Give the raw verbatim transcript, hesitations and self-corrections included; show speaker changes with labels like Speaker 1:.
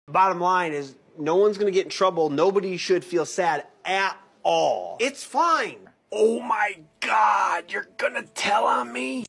Speaker 1: Bottom line is, no one's gonna get in trouble. Nobody should feel sad at all. It's fine.
Speaker 2: Oh my God, you're gonna tell on me?